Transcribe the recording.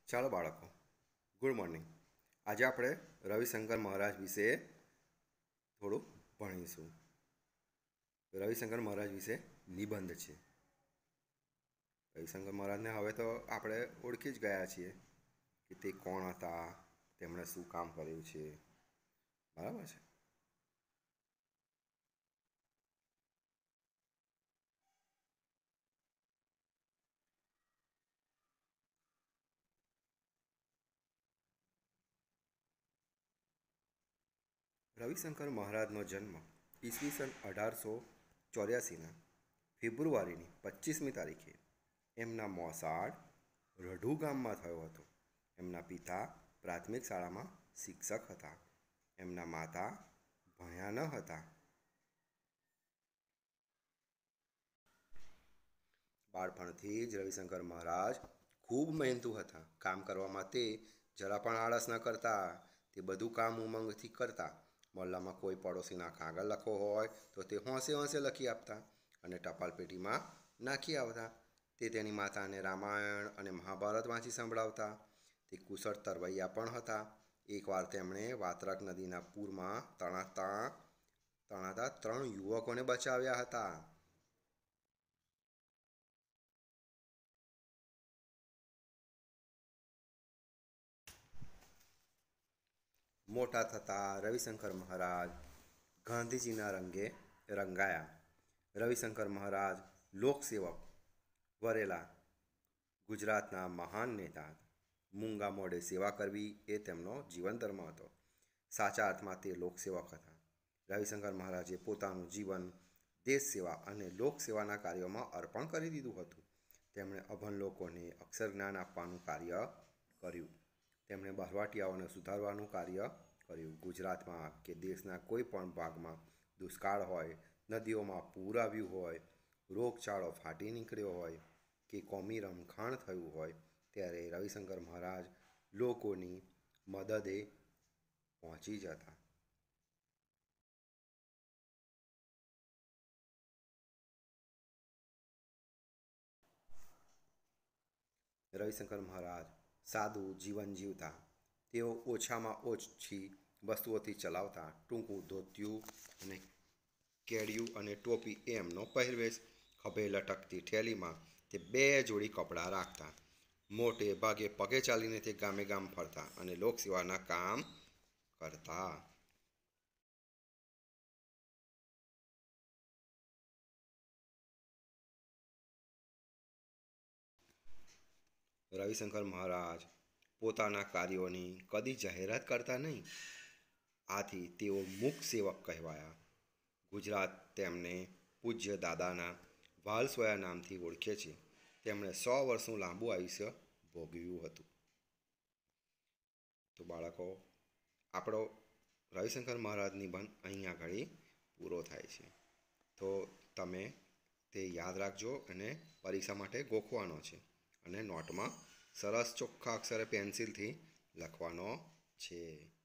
ચાલો બાળકો, good morning. આજે આપણે રવિશંકર મહારાજ વિશે થોડું ભણીશું. રવિશંકર મહારાજ વિશે નિબંધ છે. રવિશંકર મહારાજને હવે તો આપણે ઓળખી જ ગયા છીએ કે તે કોણ હતા, તેમણે શું કામ કર્યું છે. બરાબર છે. રવિશંકર મહારાજનો જન્મ ઈસવીસન 1884ના ફેબ્રુઆરીની 25મી તારીખે એમના મોસાળ રઢુ ગામમાં થયો હતો. એમના પિતા પ્રાથમિક શાળામાં શિક્ષક હતા. એમના માતા ભણ્યા ન હતા. બાળપણથી જ રવિશંકર મહારાજ ખૂબ મહેનતુ હતા. કામ કરવામાં તે જરા પણ આળસ ન કરતા. તે બધું કામ ઉમંગથી કરતા. મોહલ્લામાં કોઈ પડોશીના કાગળ લખવો હોય તો તે હોંશે હોંશે લખી આપતા અને ટપાલ પેટીમાં નાખી આવતા. તે તેની માતાને રામાયણ અને મહાભારત વાંચી સંભળાવતા. તે કુશળ તરવૈયા પણ હતા. એકવાર તેમણે વાત્રક નદીના પૂરમાં તણાતા 3 યુવકોને બચાવ્યા હતા. મોટા થતાં રવિશંકર મહારાજ ગાંધીજીના રંગે રંગાયા. રવિશંકર મહારાજ લોકસેવક વરેલા ગુજરાતના મહાન નેતા હતા. મૂંગા મોઢે સેવા કરવી એ તેમનો જીવન ધર્મ હતો. સાચા અર્થમાં તે લોકસેવક હતા. રવિશંકર મહારાજે પોતાનું જીવન દેશ સેવા અને લોકસેવાના કાર્યોમાં અર્પણ કરી દીધું હતું. તેમણે અભણ લોકોને અક્ષર જ્ઞાન આપવાનું કાર્ય કર્યું. તેમણે બહારવાટિયાઓને સુધારવાનું કાર્ય કર્યું. ગુજરાતમાં કે દેશના કોઈ પણ ભાગમાં દુષ્કાળ હોય, નદીઓમાં પૂર આવ્યું હોય, રોગચાળો ફાટી નીકળ્યો હોય કે કોમી રમખાણ થયું હોય ત્યારે રવિશંકર મહારાજ લોકોની મદદે પહોંચી જતા. રવિશંકર મહારાજ સાદું જીવન જીવતા. તેઓ ઓછામાં ઓછી વસ્તુઓથી ચલાવતા. ટૂંકું ધોતિયું અને કેડિયું અને ટોપી એ એમનો પહેરવેશ. ખભે લટકતી થેલીમાં તે 2 જોડી કપડાં રાખતા. મોટે ભાગે પગે ચાલીને તે ગામે ગામ ફરતા અને લોકસેવાના કામ કરતા. રવિશંકર મહારાજ પોતાના કાર્યોની કદી જાહેરાત કરતા નહીં. આથી તેઓ મૂક સેવક કહેવાયા. ગુજરાત તેમને પૂજ્ય દાદાના વાલસોયા નામથી ઓળખે છે. તેમણે 100 વર્ષનું લાંબુ આયુષ્ય ભોગવ્યું હતું. તો બાળકો, આપણો રવિશંકર મહારાજ નિબંધ અહીંયા આગળ પૂરો થાય છે. તો તમે તે યાદ રાખજો અને પરીક્ષા માટે ગોખવાનો છે અને નોટમાં સરસ ચોખ્ખા અક્ષરે પેન્સિલથી લખવાનો છે.